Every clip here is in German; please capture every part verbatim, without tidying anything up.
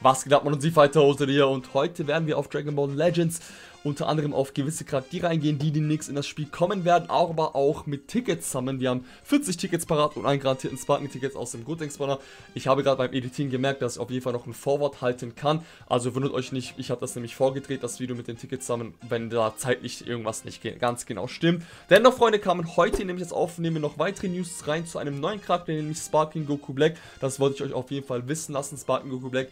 Was geht ab, man und sie Fighter Hose hier, und heute werden wir auf Dragon Ball Legends unter anderem auf gewisse Charaktere eingehen, die demnächst in das Spiel kommen werden, aber auch mit Tickets sammeln. Wir haben vierzig Tickets parat und einen garantierten Sparking-Tickets aus dem Gotenks-Spawner. Ich habe gerade beim Editieren gemerkt, dass ich auf jeden Fall noch ein Forward halten kann, also wundert euch nicht, ich habe das nämlich vorgedreht, das Video mit den Tickets sammeln, wenn da zeitlich irgendwas nicht ganz genau stimmt. Dennoch, Freunde, kamen heute nämlich jetzt aufnehmen noch weitere News rein zu einem neuen Charakter, nämlich Sparking Goku Black. Das wollte ich euch auf jeden Fall wissen lassen. Sparking Goku Black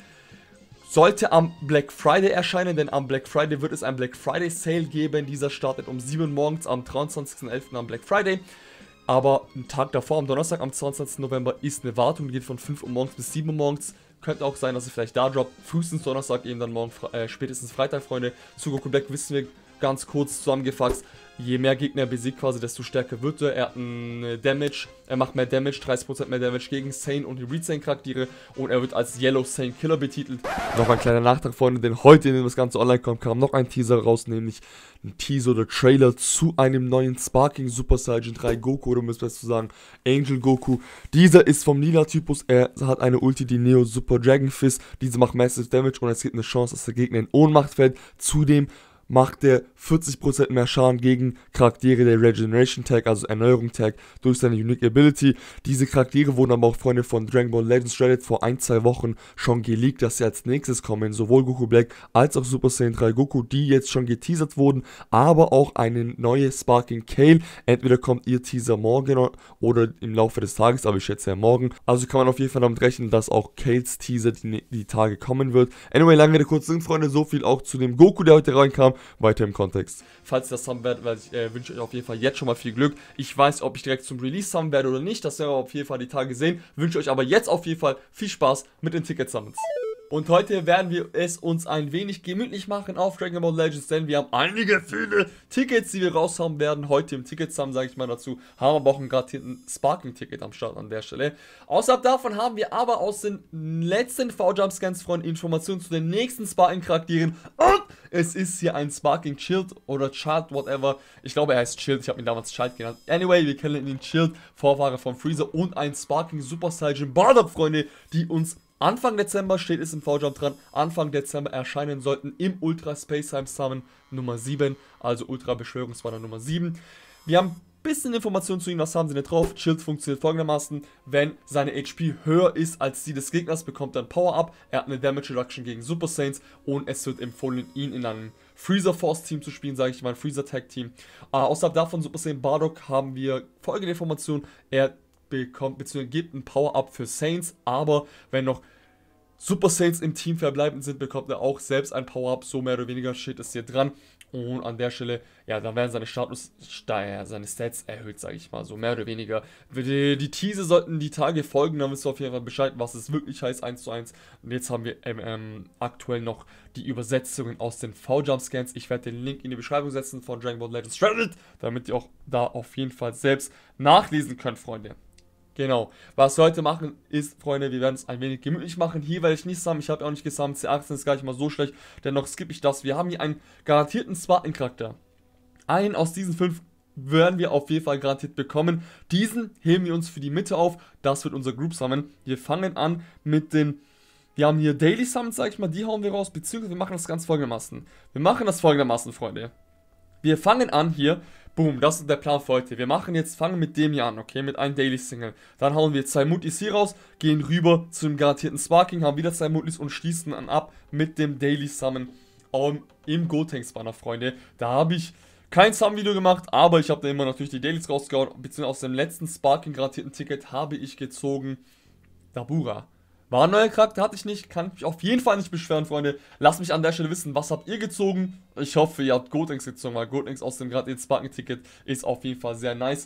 sollte am Black Friday erscheinen, denn am Black Friday wird es ein Black Friday Sale geben. Dieser startet um sieben Uhr morgens am dreiundzwanzigsten elften am Black Friday. Aber einen Tag davor, am Donnerstag, am zweiundzwanzigsten November, ist eine Wartung, die geht von fünf Uhr morgens bis sieben Uhr morgens. Könnte auch sein, dass es vielleicht da droppt. Frühestens Donnerstag, eben dann morgen, äh, spätestens Freitag, Freunde. Zu Goku Black wissen wir ganz kurz zusammengefasst: Je mehr Gegner er besiegt quasi, desto stärker wird er. Er hat einen Damage, er macht mehr Damage, dreißig Prozent mehr Damage gegen Saiyan und die Re-Saiyan Charaktere, und er wird als Yellow Saiyan Killer betitelt. Noch ein kleiner Nachtrag, Freunde, denn heute, in dem das Ganze online kommt, kam noch ein Teaser raus, nämlich ein Teaser oder Trailer zu einem neuen Sparking Super Saiyan drei Goku, oder müsst ihr besser sagen Angel Goku. Dieser ist vom Lila-Typus, er hat eine Ulti, die Neo Super Dragon Fist. Diese macht Massive Damage und es gibt eine Chance, dass der Gegner in Ohnmacht fällt. Zudem macht der vierzig Prozent mehr Schaden gegen Charaktere der Regeneration Tag, also Erneuerung Tag, durch seine Unique Ability. Diese Charaktere wurden aber auch, Freunde, von Dragon Ball Legends Reddit vor ein, zwei Wochen schon geleakt, dass sie als nächstes kommen. Sowohl Goku Black als auch Super Saiyan drei Goku, die jetzt schon geteasert wurden, aber auch eine neue Sparking Kale. Entweder kommt ihr Teaser morgen oder im Laufe des Tages, aber ich schätze ja morgen. Also kann man auf jeden Fall damit rechnen, dass auch Kales Teaser die, die Tage kommen wird. Anyway, lange Rede, kurzer Sinn, Freunde, so viel auch zu dem Goku, der heute reinkam. Weiter im Kontext. Falls ihr das haben werdet, äh, wünsche ich euch auf jeden Fall jetzt schon mal viel Glück. Ich weiß, ob ich direkt zum Release haben werde oder nicht, das werden wir auf jeden Fall die Tage sehen. Wünsche euch aber jetzt auf jeden Fall viel Spaß mit den Ticketsummons. Und heute werden wir es uns ein wenig gemütlich machen auf Dragon Ball Legends, denn wir haben einige viele Tickets, die wir raushauen werden. Heute im Ticketsummon, sage ich mal dazu, haben wir aber auch einen garantierten Sparking-Ticket am Start an der Stelle. Außerhalb davon haben wir aber aus den letzten V-Jump-Scans von Informationen zu den nächsten Sparking-Charakteren. Und es ist hier ein Sparking Child oder Child, whatever. Ich glaube, er heißt Child, ich habe ihn damals Child genannt. Anyway, wir kennen ihn Child, Vorfahrer von Freezer, und ein Sparking Super Saiyan Bardock, Freunde, die uns Anfang Dezember, steht es im V-Jump dran, Anfang Dezember erscheinen sollten im Ultra Space Time Summon Nummer sieben, also Ultra Beschwörungsbanner Nummer sieben. Wir haben ein bisschen Informationen zu ihm, was haben sie nicht drauf. Child funktioniert folgendermaßen: Wenn seine H P höher ist als die des Gegners, bekommt er ein Power-Up, er hat eine Damage Reduction gegen Super Saiyans, und es wird empfohlen, ihn in einem Freezer Force Team zu spielen, sage ich mal, ein Freezer Tag Team. Äh, außerhalb davon, Super Saiyan Bardock, haben wir folgende Information: Er bekommt bzw. gibt ein Power-Up für Saiyans, aber wenn noch Super Saiyans im Team verbleibend sind, bekommt er auch selbst ein Power-Up, so mehr oder weniger steht es hier dran. Und an der Stelle, ja, dann werden seine Status, seine Stats erhöht, sage ich mal, so mehr oder weniger. Die, die Teaser sollten die Tage folgen, dann wisst ihr auf jeden Fall Bescheid, was es wirklich heißt, eins zu eins. Und jetzt haben wir ähm, ähm, aktuell noch die Übersetzungen aus den V-Jump-Scans. Ich werde den Link in die Beschreibung setzen von Dragon Ball Legends Reddit, damit ihr auch da auf jeden Fall selbst nachlesen könnt, Freunde. Genau, was wir heute machen ist, Freunde, wir werden es ein wenig gemütlich machen. Hier werde ich nicht sammeln, ich habe auch nicht gesammelt, C achtzehn ist gar nicht mal so schlecht, dennoch skippe ich das. Wir haben hier einen garantierten Spartan-Charakter. Einen aus diesen fünf werden wir auf jeden Fall garantiert bekommen. Diesen heben wir uns für die Mitte auf, das wird unser Group Summon. Wir fangen an mit den, wir haben hier Daily Summons, sag ich mal, die hauen wir raus, beziehungsweise wir machen das ganz folgendermaßen. Wir machen das folgendermaßen, Freunde. Wir fangen an hier. Boom, das ist der Plan für heute. Wir machen jetzt, fangen mit dem hier an, okay, mit einem Daily Single. Dann hauen wir zwei Mutis hier raus, gehen rüber zum garantierten Sparking, haben wieder zwei Mutis und schließen dann ab mit dem Daily Summon um, im Gotenks Banner, Freunde. Da habe ich kein Summon-Video gemacht, aber ich habe da immer natürlich die Dailies rausgehauen, beziehungsweise aus dem letzten Sparking garantierten Ticket habe ich gezogen Dabura. War ein neuer Charakter, hatte ich nicht, kann mich auf jeden Fall nicht beschweren, Freunde. Lasst mich an der Stelle wissen, was habt ihr gezogen? Ich hoffe, ihr habt Gotenks gezogen, weil Gotenks aus dem gerade jetzt Sparking-Ticket ist auf jeden Fall sehr nice.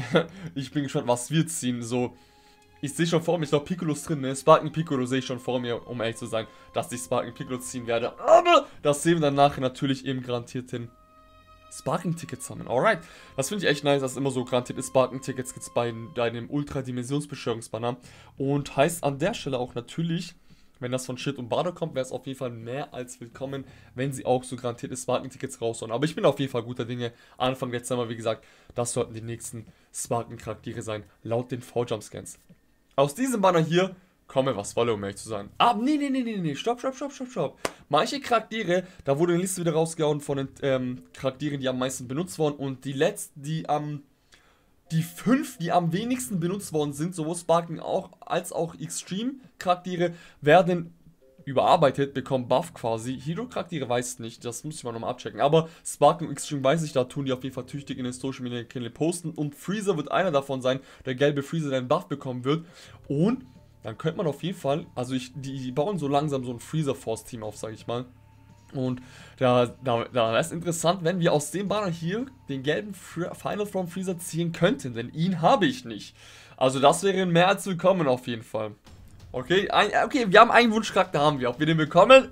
Ich bin gespannt, was wir ziehen, so. Ich sehe schon vor mir, ich glaube Piccolo ist drin, ne? Sparking Piccolo sehe ich schon vor mir, um ehrlich zu sein, dass ich Sparking Piccolo ziehen werde. Aber das sehen wir dann nachher natürlich im garantierten Sparking-Tickets sammeln. Alright, das finde ich echt nice, dass es immer so garantierte Sparking-Tickets gibt bei deinem Ultra-Dimensionsbeschwörungsbanner. Und heißt an der Stelle auch natürlich, wenn das von Shit und Bardock kommt, wäre es auf jeden Fall mehr als willkommen, wenn sie auch so garantierte Sparking-Tickets raushauen. Aber ich bin auf jeden Fall guter Dinge. Anfang Dezember, wie gesagt, das sollten die nächsten Sparking-Charaktere sein, laut den V-Jump-Scans. Aus diesem Banner hier komme, was wolle, um ehrlich zu sein. Ah, nee, nee, nee, nee, nee, stopp, stopp, stopp, stopp, stopp. Manche Charaktere, da wurde eine Liste wieder rausgehauen von den ähm, Charakteren, die am meisten benutzt wurden. Und die letzten, die am, die fünf, die am wenigsten benutzt worden sind, sowohl Sparking auch, als auch Extreme-Charaktere, werden überarbeitet, bekommen Buff quasi. Hero-Charaktere weiß ich nicht, das muss ich mal nochmal abchecken. Aber Sparking und Extreme weiß ich, da tun die auf jeden Fall tüchtig in den Social Media Kanälen posten. Und Freezer wird einer davon sein, der gelbe Freezer, der einen Buff bekommen wird. Und dann könnte man auf jeden Fall, also ich, die, die bauen so langsam so ein Freezer-Force-Team auf, sage ich mal. Und da, da, da wäre es interessant, wenn wir aus dem Banner hier den gelben Final Form Freezer ziehen könnten, denn ihn habe ich nicht. Also das wäre mehr als willkommen auf jeden Fall. Okay, ein, okay, wir haben einen Wunschcharakter, haben wir. Ob wir den bekommen?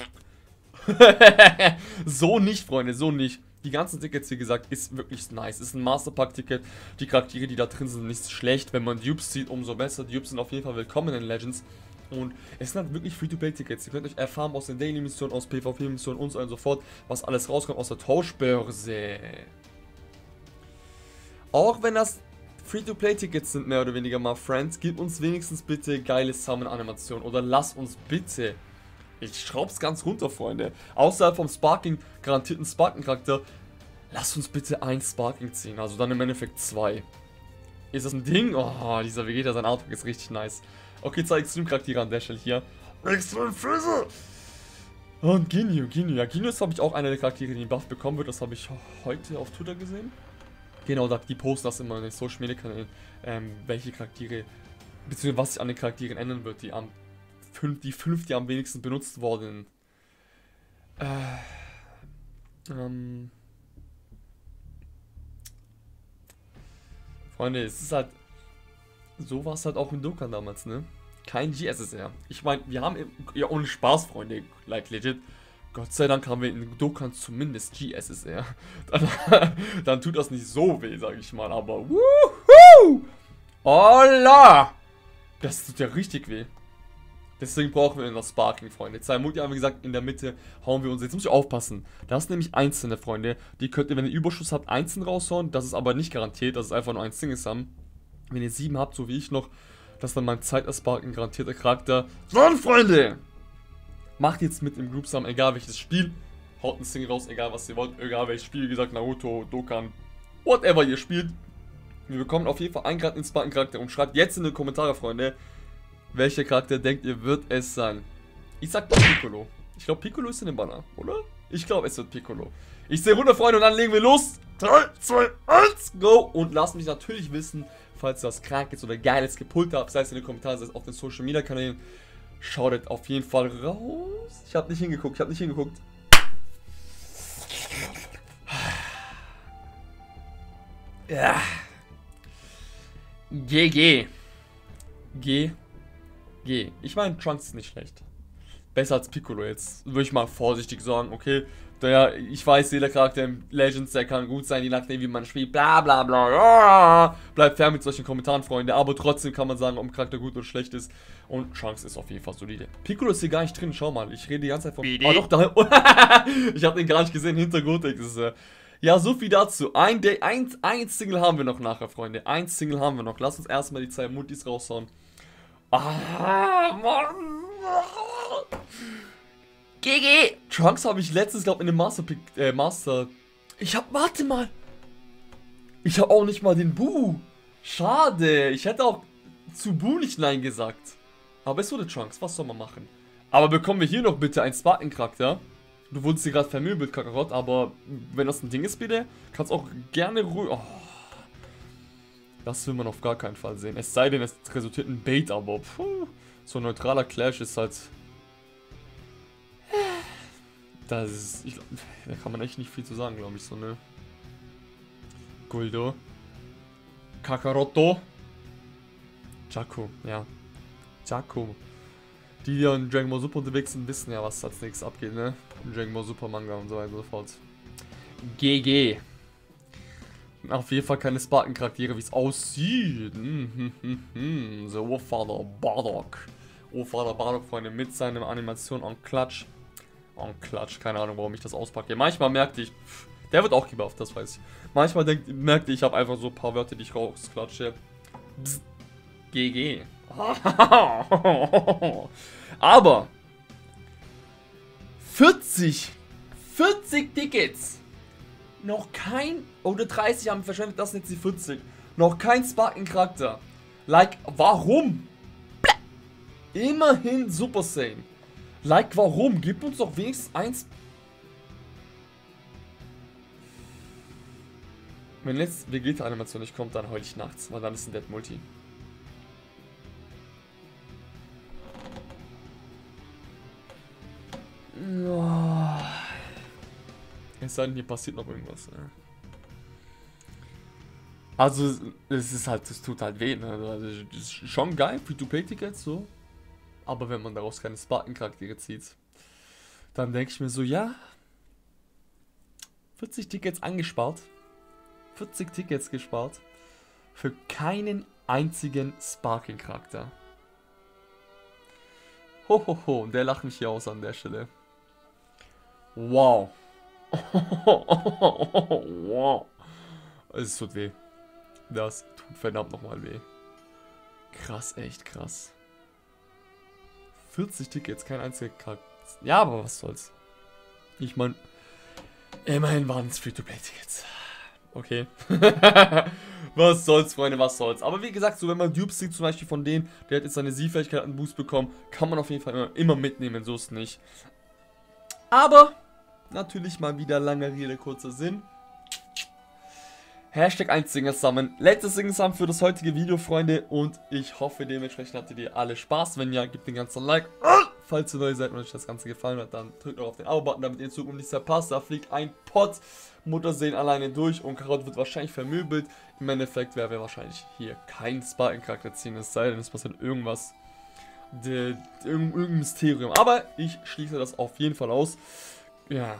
So nicht, Freunde, so nicht. Die ganzen Tickets, wie gesagt, ist wirklich nice. Ist ein Masterpack-Ticket. Die Charaktere, die da drin sind, nicht schlecht. Wenn man Dupes sieht, umso besser. Dupes sind auf jeden Fall willkommen in Legends. Und es sind halt wirklich Free-to-Play-Tickets. Ihr könnt euch erfahren aus den Daily-Missionen, aus PvP-Missionen und so und so fort, was alles rauskommt aus der Tauschbörse. Auch wenn das Free-to-Play-Tickets sind, mehr oder weniger mal, Friends, gib uns wenigstens bitte geile Summon-Animationen. Oder lass uns bitte... Ich schraub's ganz runter, Freunde. Außerhalb vom Sparking, garantierten Sparking-Charakter, lasst uns bitte ein Sparking ziehen. Also dann im Endeffekt zwei. Ist das ein Ding? Oh, dieser Vegeta, sein Artwork ist richtig nice. Okay, zwei Extreme-Charaktere an der Stelle hier. Extreme Freezer! Und Ginyu, Ginyu. Ja, Ginyu ist, glaube ich, auch einer der Charaktere, die den Buff bekommen wird. Das habe ich heute auf Twitter gesehen. Genau, die posten das immer in den Social Media Kanälen, ähm, welche Charaktere, beziehungsweise was sich an den Charakteren ändern wird, die am fünf, die fünf, die am wenigsten benutzt wurden. Äh, ähm, Freunde, es ist halt, so war es halt auch in Dokkan damals, ne? Kein G S S R. Ich meine, wir haben, ja ohne Spaß, Freunde, like legit, Gott sei Dank haben wir in Dokkan zumindest G S S R. Dann, dann tut das nicht so weh, sag ich mal, aber wuhu! Holla! Das tut ja richtig weh. Deswegen brauchen wir das Sparking, Freunde. Zwei Multi haben wir gesagt, in der Mitte hauen wir uns. Jetzt muss ich aufpassen. Das sind nämlich einzelne, Freunde. Die könnt ihr, wenn ihr Überschuss habt, einzeln raushauen. Das ist aber nicht garantiert. Das ist einfach nur ein Single-Sum. Wenn ihr sieben habt, so wie ich noch, das ist dann mein Zeit-Sparking garantierter Charakter. So, Freunde! Macht jetzt mit im Group-Sum, egal welches Spiel. Haut ein Single raus, egal was ihr wollt. Egal welches Spiel, wie gesagt, Naruto, Dokkan, whatever ihr spielt. Wir bekommen auf jeden Fall einen Grad ins Sparking-Charakter. Und schreibt jetzt in die Kommentare, Freunde, welcher Charakter denkt ihr, wird es sein? Ich sag Piccolo. Ich glaube, Piccolo ist in dem Banner, oder? Ich glaube, es wird Piccolo. Ich sehe runter, Freunde, und dann legen wir los. drei, zwei, eins, go! Und lasst mich natürlich wissen, falls ihr was Krankes oder Geiles gepult habt, sei es in den Kommentaren, sei es auf den Social Media Kanälen. Schaut auf jeden Fall raus. Ich habe nicht hingeguckt, ich habe nicht hingeguckt. Ja. G G. G. G. Ich meine, Trunks ist nicht schlecht. Besser als Piccolo jetzt. Würde ich mal vorsichtig sagen, okay. Der, ich weiß, jeder Charakter im Legends, der kann gut sein, je nachdem wie man spielt, bla bla bla. Ja. Bleibt fern mit solchen Kommentaren, Freunde. Aber trotzdem kann man sagen, ob ein Charakter gut oder schlecht ist. Und Trunks ist auf jeden Fall solide. Piccolo ist hier gar nicht drin, schau mal. Ich rede die ganze Zeit von... Oh doch, da... Ich habe den gar nicht gesehen, Hintergrundtext ist... Äh ja, so viel dazu. Ein, Day, ein, ein Single haben wir noch nachher, Freunde. Ein Single haben wir noch. Lass uns erstmal die zwei Multis raushauen. Ah, Mann. G G. Trunks habe ich letztens, glaube ich, in dem Master Pick, äh, Master... Ich hab, warte mal. Ich habe auch nicht mal den Bu. Schade. Ich hätte auch zu Bu nicht Nein gesagt. Aber es wurde Trunks. Was soll man machen? Aber bekommen wir hier noch bitte einen Spartan-Charakter? Du wurdest hier gerade vermöbelt, Kakarot, aber wenn das ein Ding ist, bitte, kannst auch gerne ruhig... Oh. Das will man auf gar keinen Fall sehen. Es sei denn, es resultiert in Bait, aber puh, so ein neutraler Clash ist halt... Das ist... Ich, da kann man echt nicht viel zu sagen, glaube ich, so, ne? Guldo. Kakaroto. Jaco, ja. Jaco. Die, die in Dragon Ball Super unterwegs sind, wissen ja, was als nächstes abgeht, ne? In Dragon Ball Super Manga und so weiter und so fort. G G. Auf jeden Fall keine Spartan-Charaktere, wie es aussieht. Hm, hm, hm, hm. So, Urvater Bardock. Urvater Bardock, Freunde, mit seiner Animation on Klatsch. On Klatsch, keine Ahnung, warum ich das auspacke. Manchmal merkte ich, pff, der wird auch gebufft, das weiß ich. Manchmal denk, merkte ich, ich habe einfach so ein paar Wörter, die ich rausklatsche. Psst. G G. Aber vierzig, vierzig Tickets. Noch kein, oder dreißig haben wir verschwendet, das sind jetzt die vierzig. Noch kein Sparking-Charakter. Like, warum? Immerhin Super Saiyan. Like, warum? Gib uns doch wenigstens eins. Wenn jetzt Vegeta-Animation nicht kommt, dann heul ich nachts, weil dann ist ein Dead Multi. Oh. Es sei denn, hier passiert noch irgendwas. Ja. Also, es ist halt, es tut halt weh, ne? Also, das ist schon geil, Free-to-Play-Tickets, so. Aber wenn man daraus keine Spartan-Charaktere zieht, dann denke ich mir so, ja, vierzig Tickets angespart, vierzig Tickets gespart, für keinen einzigen Sparking-Charakter. Hohoho, der lacht mich hier aus an der Stelle. Wow. Wow. Es tut weh. Das tut verdammt nochmal weh. Krass, echt krass. vierzig Tickets, kein einziger Charakter. Ja, aber was soll's. Ich meine, immerhin waren es Free-to-Play-Tickets. Okay. Was soll's, Freunde, was soll's. Aber wie gesagt, so wenn man Dupes sieht, zum Beispiel von dem, der hat jetzt seine Sie-Fähigkeit einen Boost bekommen, kann man auf jeden Fall immer, immer mitnehmen, so ist nicht. Aber natürlich mal wieder lange Rede, kurzer Sinn. Hashtag eins Single Summon. Letztes Single Summon für das heutige Video, Freunde. Und ich hoffe, dementsprechend hattet ihr alle Spaß. Wenn ja, gebt den ganzen Like. Falls ihr neu seid und euch das Ganze gefallen hat, dann drückt auch auf den Abo-Button, damit ihr in Zukunft nichts verpasst. Da fliegt ein Pot Muttersehen alleine durch und Karot wird wahrscheinlich vermöbelt. Im Endeffekt werden wir wahrscheinlich hier keinen Spartan-Charakter ziehen, es sei denn, es passiert irgendwas. De, de, irgendein Mysterium. Aber ich schließe das auf jeden Fall aus. Ja.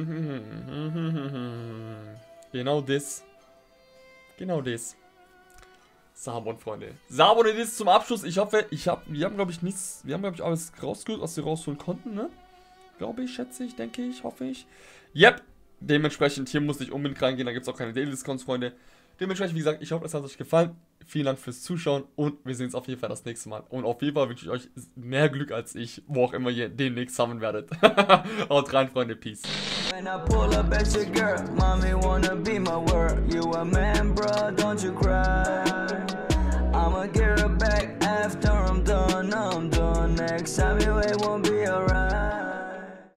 Genau das. Genau das. Sabon, Freunde. Sabon, das ist zum Abschluss. Ich hoffe, ich habe, wir haben, glaube ich, nichts, wir haben, glaube ich, alles rausgeholt, was wir rausholen konnten, ne? Glaube ich, schätze ich, denke ich, hoffe ich. Yep. Dementsprechend, hier muss ich unbedingt reingehen, da gibt es auch keine Daily Discounts, Freunde. Dementsprechend, wie gesagt, ich hoffe, es hat euch gefallen. Vielen Dank fürs Zuschauen und wir sehen uns auf jeden Fall das nächste Mal. Und auf jeden Fall wünsche ich euch mehr Glück als ich, wo auch immer ihr demnächst sammeln werdet. Haut rein, Freunde, Peace. When I pull up at your girl, mommy wanna be my world. You a man, bro, don't you cry. I'ma get her back after I'm done, I'm done. Next time you ain't won't be around.